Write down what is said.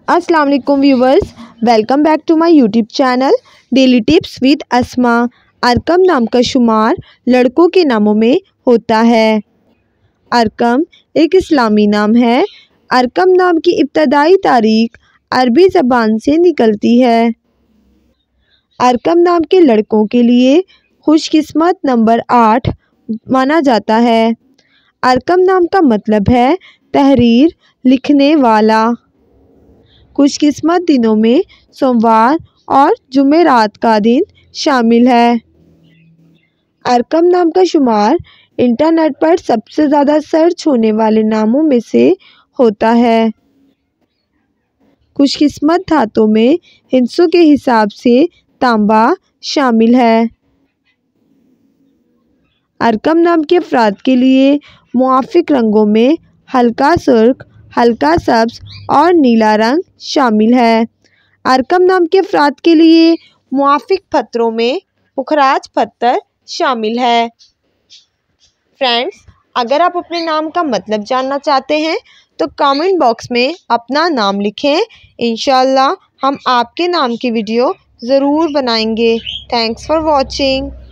अस्सलाम वालेकुम viewers, welcome back to my YouTube channel daily tips with Asma. Arqam नाम का शुमार लड़कों के नामों में होता है। अरकम एक इस्लामी नाम है। अरकम नाम की इब्तदाई तारीख अरबी ज़बान से निकलती है। अरकम नाम के लड़कों के लिए खुशकिस्मत नंबर 8 माना जाता है। अरकम नाम का मतलब है तहरीर लिखने वाला। खुशकिस्मत दिनों में सोमवार और जुमेरात का दिन शामिल है। अरकम नाम का शुमार इंटरनेट पर सबसे ज़्यादा सर्च होने वाले नामों में से होता है। खुशकिस्मत धातों में हिस्सों के हिसाब से तांबा शामिल है। अरकम नाम के अफराद के लिए मुआफिक रंगों में हल्का सुर्ख, हल्का सब्ज और नीला रंग शामिल है। अरकम नाम के अफराद के लिए मुआफिक पत्थरों में पुखराज पत्थर शामिल है। फ्रेंड्स, अगर आप अपने नाम का मतलब जानना चाहते हैं तो कमेंट बॉक्स में अपना नाम लिखें। इंशाअल्लाह हम आपके नाम की वीडियो ज़रूर बनाएंगे। Thanks for watching.